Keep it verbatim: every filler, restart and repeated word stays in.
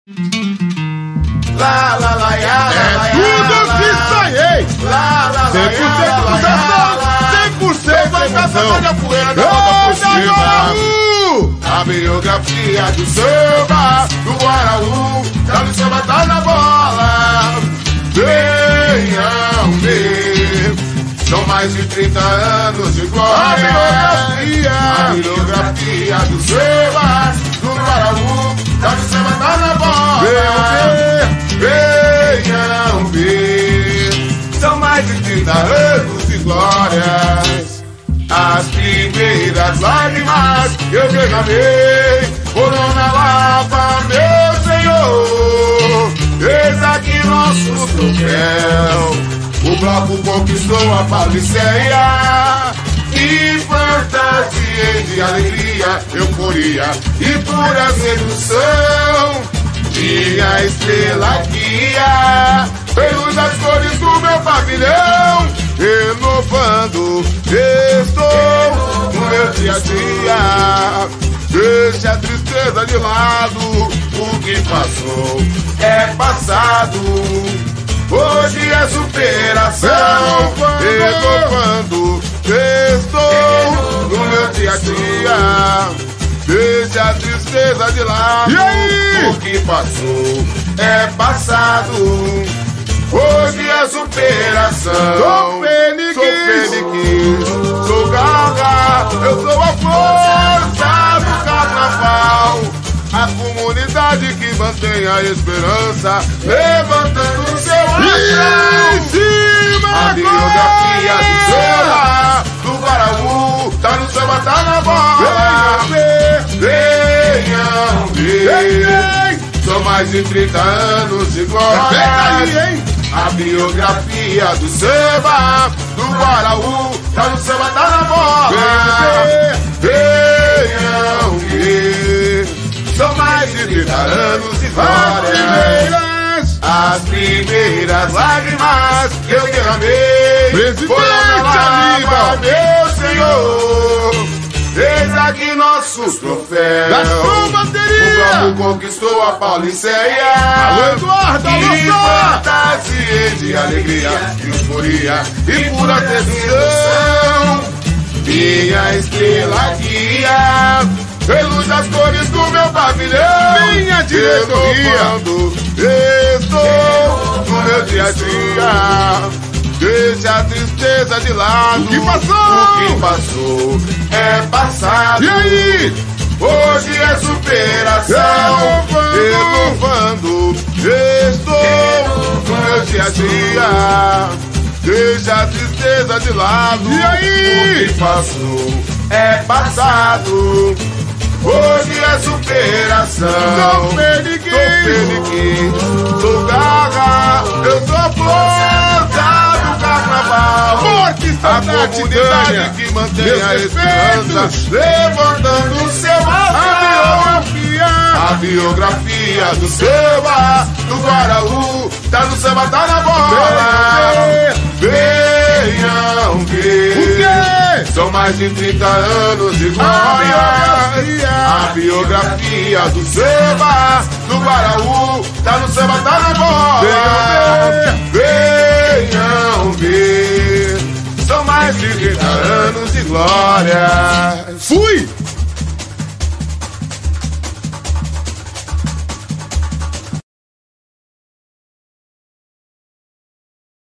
Lá, lá, lá, lá, é tudo que sonhei. Lá, lá, cem por cento sucessão, cem por cento emoção. A biografia do samba, do Guaraú, tá no samba, tá na bola. Venham ver. São mais de trinta anos de glória. A biografia, a biografia do samba, do Guaraú, tá no samba, tá na bola. Venham ver. São mais de trinta anos de glórias. As primeiras lágrimas que eu derramei foram na lava, meu Senhor. Eis aqui nosso troféu. O bloco conquistou a Pauliceia. E fantasia de alegria, euforia e pura sedução. Minha estrela guia, pelos as cores do meu pavilhão. Renovando, estou no meu dia a dia. Deixa a tristeza de lado, o que passou é passado. Hoje é superação. Renovando, estou no meu dia a dia. Deixa a tristeza de lado, e aí? O que passou é passado. Hoje é superação. Sou Fênix, sou Fênix, sou Gaga, eu sou a força do carnaval. A comunidade que mantém a esperança, levantando seu astral. Em cima, a biografia do samba, do Guaraú, tá no samba, tá na bola. Venham ver. São mais de trinta anos de glória. A biografia do samba, do Guaraú, tá no samba, tá na bola. Venham ver. São mais de trinta anos de glória. As primeiras lágrimas que eu derramei foram na lava, meu Senhor. Eis aqui nossos troféus. Da sua bateria. O bloco conquistou a Pauliceia. Alô, Eduardo, e alô, fantasia de alegria, euforia e pura sedução. Minha estrela guia, reluz as cores do meu pavilhão. Minha diretoria, estou no meu dia a dia. Deixa a tristeza de lado. O que passou? O que passou é passado. E aí? Hoje é superação. Renovando, estou no meu dia a dia. Deixa a tristeza de lado. E aí? O que passou é passado. Hoje é superação. Sou Fênix, sou Fênix, sou Gaga, eu sou a força do carnaval. Forte a comunidade que mantém a esperança, levantando seu astral. A biografia do samba, do Guaraú, tá no samba, tá na bola. Venham ver. O quê? São mais de trinta anos de glória. A biografia do samba, do Guaraú, tá no samba, tá na bola. Venham ver. São mais de trinta anos de glória. Fui